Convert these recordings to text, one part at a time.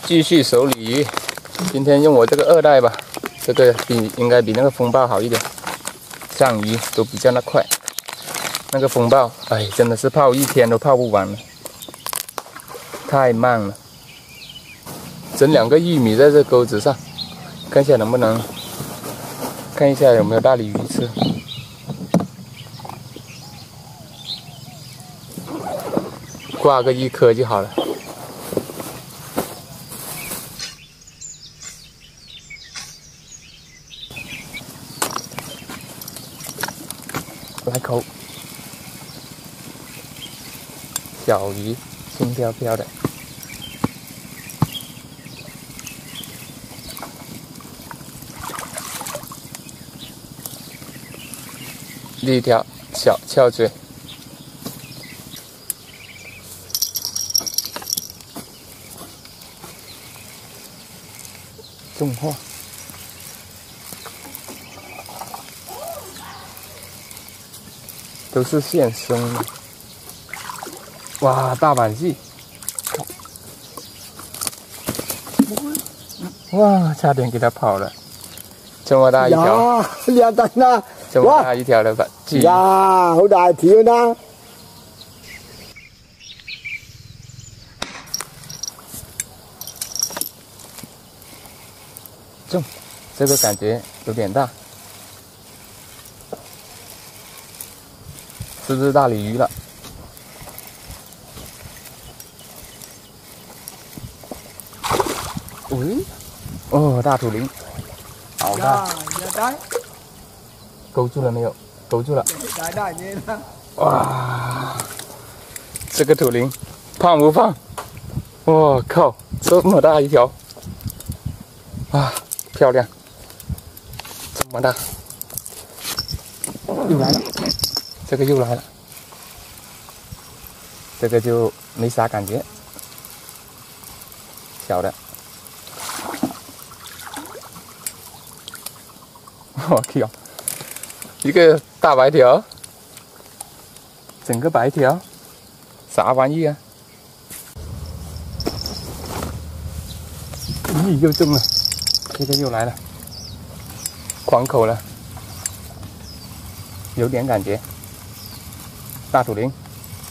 继续手鲤鱼，今天用我这个2代吧，这个应该比那个风暴好一点，上鱼都比较快。那个风暴，哎，真的是泡1天都泡不完了，太慢了。整2个玉米在这钩子上，看一下能不能，看一下有没有大鲤鱼吃。挂个1颗就好了。来口，小鱼，轻飘飘的。另一条小翘嘴。种花，都是现生的。哇，大板鲫！哇，差点给它跑了，这么大一条， 两单啦！ 这么大一條嘅鲫。 呀，好大條啦！ 重，这个感觉有点大，是不是大鲤鱼了？喂，哦，大土灵，好大！勾住了没有？勾住了。哇，这个土灵胖不胖？我靠，这么大一条！啊！漂亮，这么大，又来了，这个又来了，这个就没啥感觉，小的，我靠，一个大白条，整个白条，啥玩意啊？咦，又中了。这个又来了，狂口了，有点感觉。大土灵，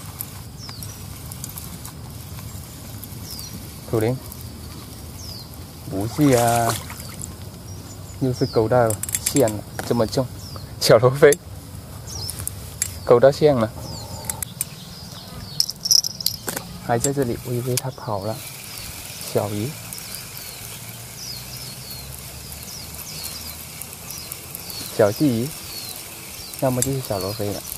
土灵，不是啊，又是勾到线了，这么重，小罗非，勾到线了，还在这里，我以为它跑了，小鱼。小鲫鱼，要么就是小罗非了。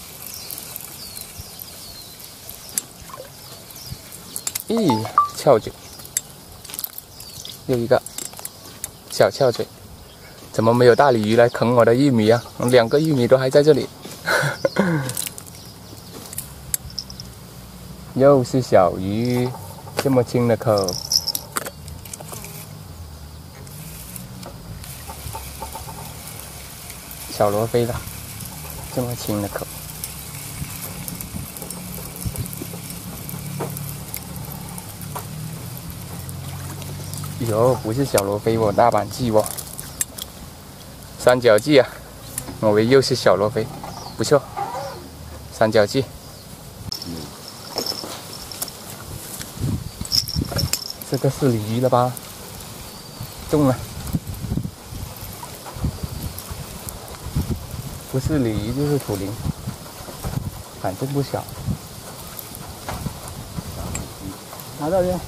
咦，翘嘴，又一个小翘嘴，怎么没有大鲤鱼来啃我的玉米啊？2个玉米都还在这里。又是小鱼，这么轻的口。小罗非了，这么轻的口，哟，不是小罗非哦，大板鲫哦，三角鲫啊，我以为又是小罗非，不错，三角鲫，这个是鲤鱼了吧？中了。不是鲤鱼就是土灵，反正不小。 拿到没？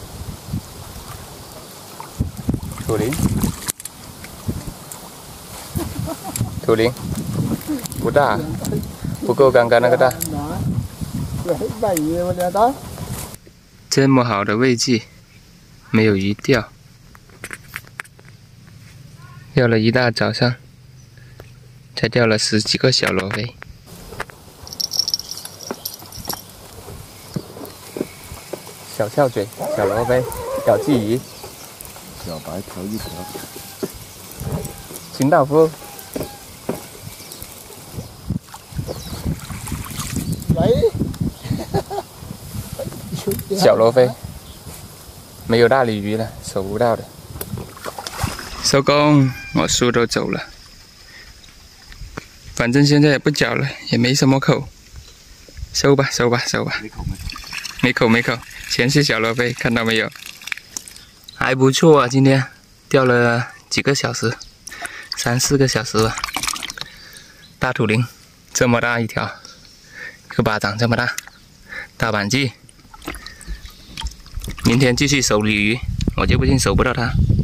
土灵，土灵，不大，不够刚刚那个大。这么好的位置，没有鱼钓，钓了一大早上。才钓了10几个小罗非，小翘嘴、小罗非、小鲫鱼、 小白条1条， 清道夫，小罗非， 没有大鲤鱼了，收不到的。收工，我书都走了。反正现在也不缴了，也没什么口。收吧，收吧，收吧。没口，全是小螺贝，看到没有？还不错啊，今天钓了几个小时，3、4个小时吧。大土鲮，这么大一条，一个巴掌这么大，大板鲫。明天继续收鲤鱼，我就不信收不到它。